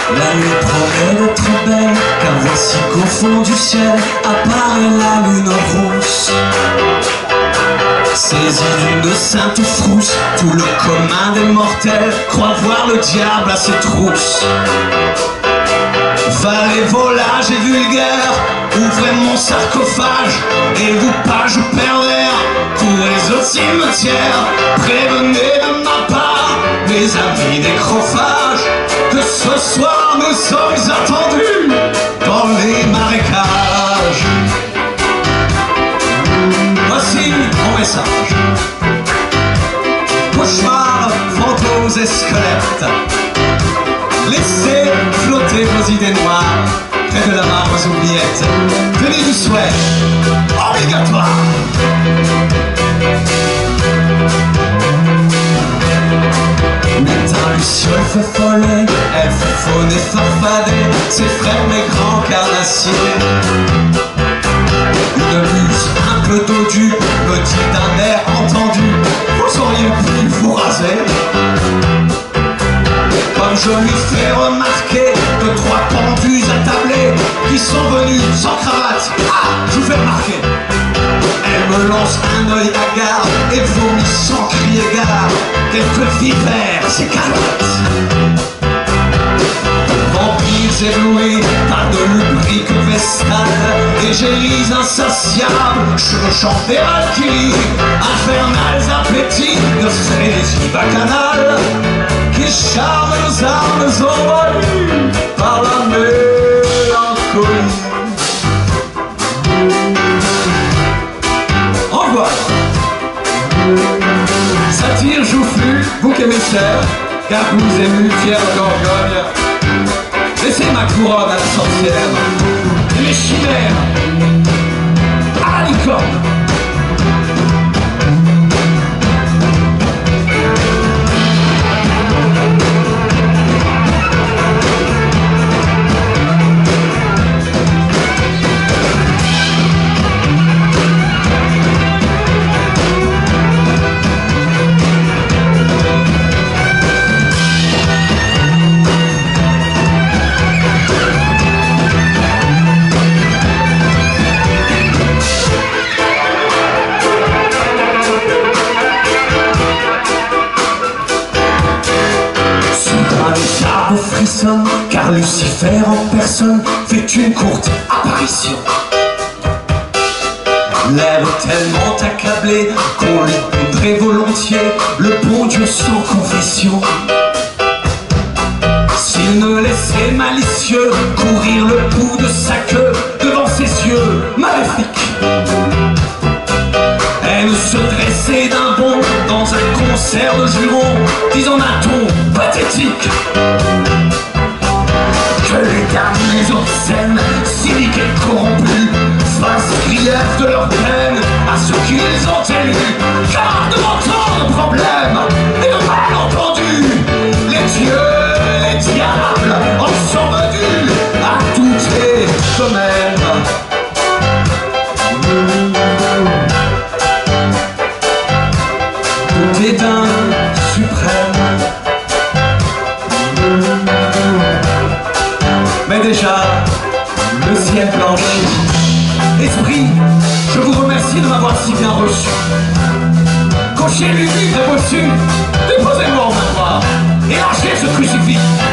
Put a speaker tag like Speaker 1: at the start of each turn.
Speaker 1: La nuit promet d'être belle, car voici qu'au fond du ciel apparaît la lune rousse. Saisi d'une sainte frousse, tout le commun des mortels croit voir le diable à ses trousses. Valets, volages et vulgaires, ouvrez mon sarcophage, et vous pages pervers, courez au cimetière, prévenez de ma part mes amis nécrophages, que ce soir nous sommes attendus dans les marécages. Voici mon message. Cauchemars, fantômes et squelettes, laissez flotter vos idées noires près de la mare aux oubliettes. Tenez du souhait obligatoire. Métain, luciole fait follet, elle fait faune et farfadet, ses frères mes grands carnassiers. Une muse un peu dodue me dit d'un air entendu: vous auriez pu vous raser. Comme je lui fais remarquer de trois pendus attablés qui sont venus sans cravate, ah, je vous fais remarquer. Elle me lance un œil hagard et vomit sans crier gare quelques vipères écarlates. Vampires éblouis par de lubriques vestales, égéries insatiables, chevauchant des alkylies, infernales appétits de frénésie bacchanale, qui charment nos âmes envahies par la mélancolie. Au revoir. Satire joufflu, bouc émissaire, gargouilles émues, fière gorgogne, laissez ma couronne à la sorcière et les chimères à la licorne. Frissonne, car Lucifer en personne fait une courte apparition. L'air tellement accablé qu'on lui donnerait volontiers le bon Dieu sans confession. S'il ne laissait malicieux courir le bout de sa queue devant ses yeux maléfiques, elle se dressait d'un bond dans un concert de jurons, disant d'un ton pathétique que les damnés obscènes, cyniques et corrompus, fassent grief de leur peine à ceux qui les ont élus. Car devant tant de problèmes et de malentendus, les dieux et les diables en sont venus à toutes les domaines. De dédain suprême. Mais déjà, le ciel blanchit. Esprit, je vous remercie de m'avoir si bien reçu. Cocher lui et bossu, déposez-moi en main noire et lâchez ce crucifix.